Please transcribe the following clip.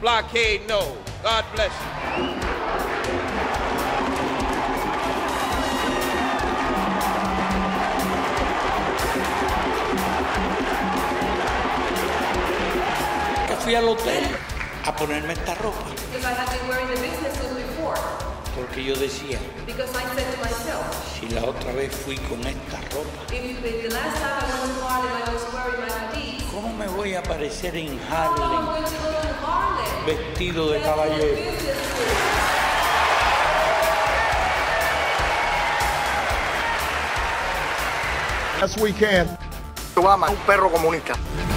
blockade, no. God bless you. Fui al hotel a ponerme esta ropa. Porque yo decía, si la otra vez fui con esta ropa, ¿cómo me voy a aparecer en Harlem vestido de caballero? Yes, we can. Obama, un perro comunista.